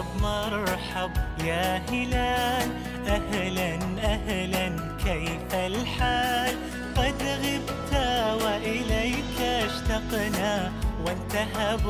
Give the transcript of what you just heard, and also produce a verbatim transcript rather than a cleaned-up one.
مرحب مرحب يا هلال، أهلا أهلا كيف الحال؟ قد غبت وإليك اشتقنا وانتهى